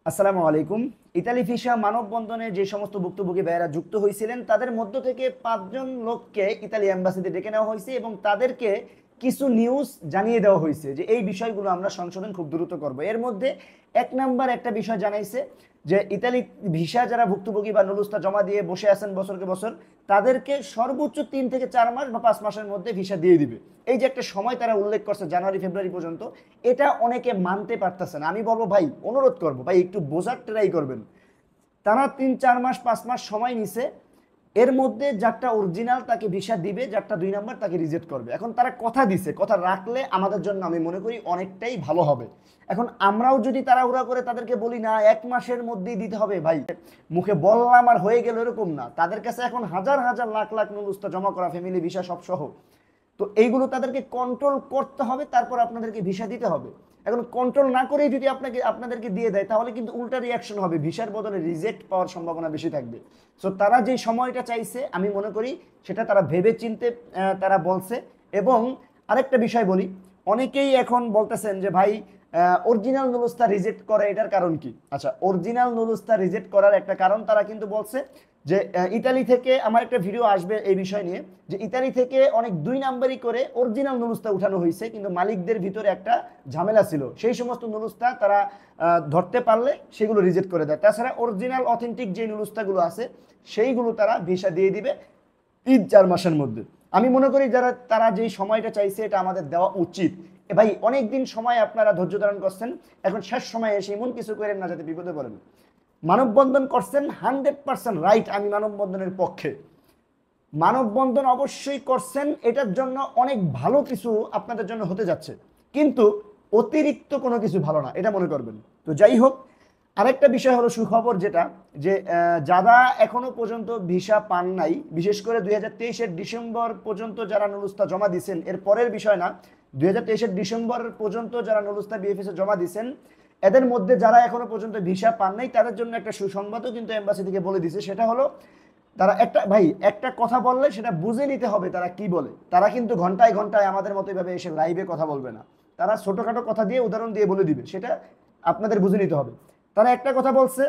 আসসালামু আলাইকুম। Italy visa মানববন্ধনে যে সমস্ত ভুক্তভোগী ভাইয়েরা যুক্ত হয়েছিলেন তাদের মধ্য থেকে 5 জন লোককে ইতালি এম্বাসিতে ডেকে নেওয়া হয়েছে এবং তাদেরকে কিছু নিউজ জানিয়ে দেওয়া হয়েছে যে এই বিষয়গুলো আমরা সংশোধন খুব দ্রুত করব। এর মধ্যে 1 নাম্বার একটা বিষয় জানাইছে যে ইতালি ভিসা যারা ভুক্তভোগী বা নুলুস্তা জমা দিয়ে বসে আছেন বছরকে বছর, তাদেরকে সর্বোচ্চ 3 থেকে 4 মাস বা 5 মাসের মধ্যে ভিসা দিয়ে দিবে। এই যে একটা সময় তারা উল্লেখ করছে জানুয়ারি ফেব্রুয়ারি পর্যন্ত, এটা অনেকে মানতে পারতেছে না। আমি বলবো ভাই, অনুরোধ করবো ভাই, একটু বোঝার ট্রাই করবেন। তারা 3-4 মাস 5 মাস সময় নিছে, এর মধ্যে যারটা অরিজিনাল তাকে ভিসা দিবে, যারটা 2 নাম্বার তাকে রিজেক্ট করবে। এখন তারা কথা দিছে, কথা রাখলে আমাদের জন্য আমি মনে করি অনেকটাই ভালো হবে। এখন আমরাও যদি তাড়াহুড়া করে তাদেরকে বলি না 1 মাসের মধ্যেই দিতে হবে, ভাই মুখে বললাম আর হয়ে গেল এরকম না। তাদের কাছে এখন হাজার হাজার লাখ লাখ নুলুস্তা জমা করা, ফ্যামিলি ভিসা সব সহ। তো এইগুলো তাদেরকে কন্ট্রোল করতে হবে, তারপর আপনাদেরকে ভিসা দিতে হবে। এখন কন্ট্রোল না করেই যদি আপনাদেরকে দিয়ে দেয় তাহলে কিন্তু উল্টা রিয়াকশন হবে, ভিসার বদলে রিজেক্ট পাওয়ার সম্ভাবনা বেশি থাকবে। সো তারা যে সময়টা চাইছে আমি মনে করি সেটা তারা ভেবে চিনতে তারা বলছে। এবং আরেকটা বিষয় বলি, অনেকেই এখন বলতেছেন যে ভাই অরিজিনাল নুলুস্তা রিজেক্ট করে, এটার কারণ কি? আচ্ছা, অরিজিনাল নুলুস্তা রিজেক্ট করার একটা কারণ তারা কিন্তু বলছে যে ইতালি থেকে, আমার একটা ভিডিও আসবে এই বিষয় নিয়ে, যে ইতালি থেকে অনেক 2 নাম্বারই করে অরিজিনাল নুলুস্তা উঠানো হয়েছে, কিন্তু মালিকদের ভিতরে একটা ঝামেলা ছিল, সেই সমস্ত নুলুস্তা তারা ধরতে পারলে সেগুলো রিজেক্ট করে দেয়। তাছাড়া অরিজিনাল অথেন্টিক যে নুলুস্তাগুলো আছে সেইগুলো তারা ভিসা দিয়ে দিবে 3-4 মাসের মধ্যে। আমি মনে করি তারা যেই সময়টা চাইছে এটা আমাদের দেওয়া উচিত। ভাই অনেকদিন সময় আপনারা ধৈর্য ধারণ করছেন, এখন শেষ সময় এসে এমন কিছু করেন না যাতে বিপদে পড়েন। মানববন্ধন করছেন 100% রাইট, আমি মানববন্ধনের পক্ষে। মানববন্ধন অবশ্যই করছেন, এটার জন্য অনেক ভালো কিছু আপনাদের জন্য হতে যাচ্ছে, কিন্তু অতিরিক্ত কোনো কিছু ভালো না, এটা মনে করবেন। তো যাই হোক, আরেকটা বিষয় হলো সুখবর, যেটা যে যারা এখনো পর্যন্ত ভিসা পান নাই, বিশেষ করে 2023-এর ডিসেম্বর পর্যন্ত যারা নুলুস্তা জমা দিচ্ছেন, এর পরের বিষয় না, 2023-এর ডিসেম্বর পর্যন্ত যারা নুলুস্তা বিএফএস জমা দিচ্ছেন, এদের মধ্যে যারা এখনো পর্যন্ত ভিসা পান নাই তাদের জন্য একটা সুসংবাদও কিন্তু এম্বাসি থেকে বলে দিছে। সেটা হলো তারা একটা কথা বললে সেটা বুঝে নিতে হবে তারা কি বলে। তারা কিন্তু ঘন্টায় ঘন্টায় আমাদের মতো এভাবে এসে লাইভে কথা বলবে না, তারা ছোটখাটো কথা দিয়ে, উদাহরণ দিয়ে বলে দিবে, সেটা আপনাদের বুঝে নিতে হবে। তারা একটা কথা বলছে,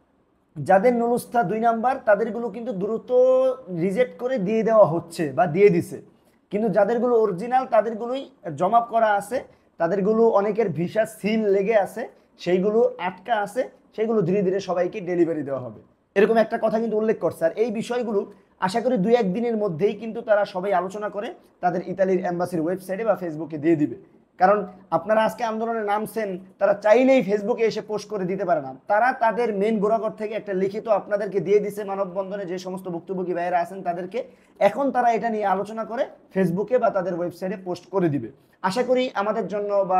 যাদের নুলুস্তা 2 নাম্বার তাদেরগুলো কিন্তু দ্রুত রিজেক্ট করে দিয়ে দেওয়া হচ্ছে বা দিয়ে দিছে, কিন্তু যাদেরগুলো অরিজিনাল তাদেরগুলোই জমা করা আছে, তাদেরগুলো অনেকের ভিসা সিল লেগে আছে, সেইগুলো আটকা আছে, সেইগুলো ধীরে ধীরে সবাইকে ডেলিভারি দেওয়া হবে, এরকম একটা কথা কিন্তু উল্লেখ করছে। আর এই বিষয়গুলো আশা করি 2-1 দিনের মধ্যেই কিন্তু তারা সবাই আলোচনা করে তাদের ইতালির এম্বাসির ওয়েবসাইটে বা ফেসবুকে দিয়ে দিবে। কারণ আপনারা আজকে আন্দোলনে নামছেন, তারা চাইলেই ফেসবুকে এসে পোস্ট করে দিতে পারে না। তারা তাদের মেন গোড়াঘর থেকে একটা লিখিত আপনাদেরকে দিয়ে দিছে, মানববন্ধনে যে সমস্ত ভুক্তভোগী ভাইয়েরা আছেন তাদেরকে। এখন তারা এটা নিয়ে আলোচনা করে ফেসবুকে বা তাদের ওয়েবসাইটে পোস্ট করে দিবে। আশা করি আমাদের জন্য বা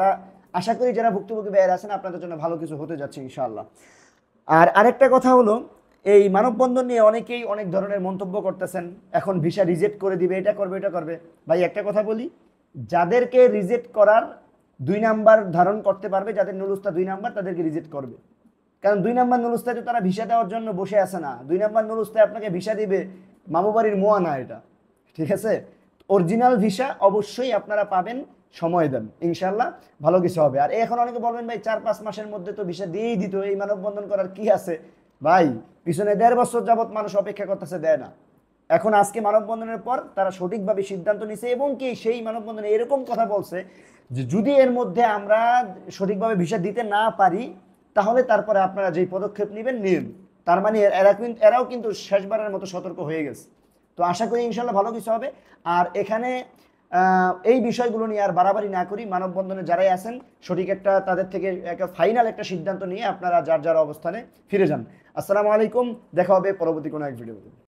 যারা ভুক্তভোগী ভাইয়েরা আছেন আপনাদের জন্য ভালো কিছু হতে যাচ্ছে ইনশাআল্লাহ। আর আরেকটা কথা হলো, এই মানববন্ধন নিয়ে অনেকেই অনেক ধরনের মন্তব্য করতেছেন, এখন ভিসা রিজেক্ট করে দিবে, এটা করবে এটা করবে। ভাই একটা কথা বলি, যাদেরকে রিজেক্ট করার 2 নাম্বার ধারণ করতে পারবে, যাদের নুলুস্তা 2 নাম্বার তাদেরকে রিজেক্ট করবে। কারণ 2 নাম্বার নুলুস্তায় তো তারা ভিসা দেওয়ার জন্য বসে আছে না, 2 নাম্বার নুলুস্তায় আপনাকে ভিসা দিবে মামু বাড়ির মোয়া না এটা, ঠিক আছে? অরিজিনাল ভিসা অবশ্যই আপনারা পাবেন, সময় দেন, ইনশাল্লাহ ভালো কিছু হবে। আর এখন অনেকে বলবেন ভাই 4-5 মাসের মধ্যে তো ভিসা দিয়েই দিত, এই মানববন্ধন করার কি আছে? ভাই পিছনে 1.5 বছর যাবৎ মানুষ অপেক্ষা করতেছে, দেয় না। এখন আজকে মানববন্ধনের পর তারা সঠিকভাবে সিদ্ধান্ত নিছে, এবং কি সেই মানববন্ধনে এরকম কথা বলছে যে যদি এর মধ্যে আমরা সঠিকভাবে ভিসা দিতে না পারি তাহলে তারপরে আপনারা যেই পদক্ষেপ নেবেন নিন। তার মানে এরাও কিন্তু শেষবারের মতো সতর্ক হয়ে গেছে। তো আশা করি ইনশাল্লাহ ভালো কিছু হবে। আর এখানে এই বিষয়গুলো নিয়ে আর বাড়াবাড়ি না করি, মানববন্ধনে যারাই আছেন সঠিক একটা তাদের থেকে একটা ফাইনাল একটা সিদ্ধান্ত নিয়ে আপনারা যার যার অবস্থানে ফিরে যান। আসসালামু আলাইকুম, দেখা হবে পরবর্তী কোনো এক ভিডিওতে।